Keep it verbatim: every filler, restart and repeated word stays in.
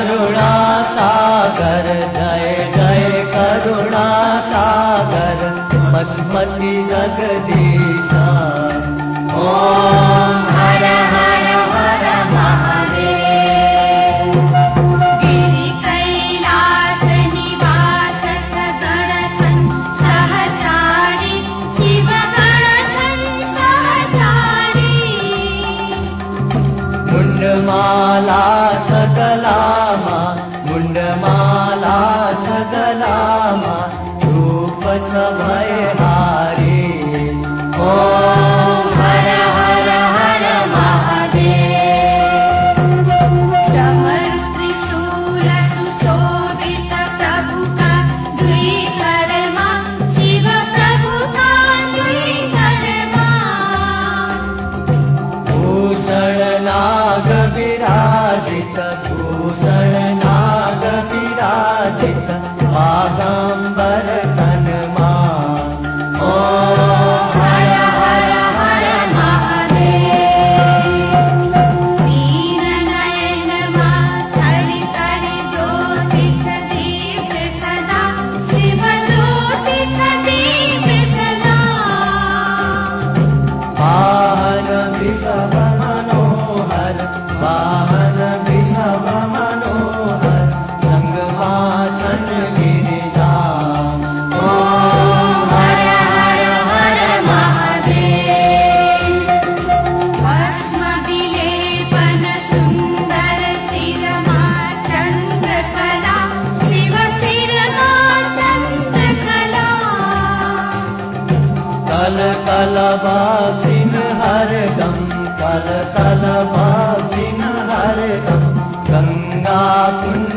करुणा सागर जय जय करुणा सागर मधुमती जगदीशा। ओम हर हर हर महादेव। गिरि कैलास निवास सगण छन् सहचारी शिव गण छन् सहचारी। मुंडमाला छगलामा मुंडमाला छगलामा रूप छ भयहारी। ओम हर हर हर महादेव। डमरु त्रिशूल सुशोभित प्रभु का दुई करमा शिव प्रभु का दुई करमा। भूषण नाग विराजित भूषण नाग विराजित बागंबर तनमा। ओम हर हर हर महादेव। दीन नयन माधरि तरि ज्योति छ दीप्य सदा शिव ज्योति छ दीप्य सदा। वाहन विषभ मनोहर वाहन विषभ मनोहर संगमाचन गिरिजा। ओम हर हर हर महादेव। भस्म विलेपन सुंदर शिरमा चंद्रकला शिव शिरमा चंद्रकला। कल कल बाजिन हर गम कल कल बाजिन हर गम गंगा पुण्य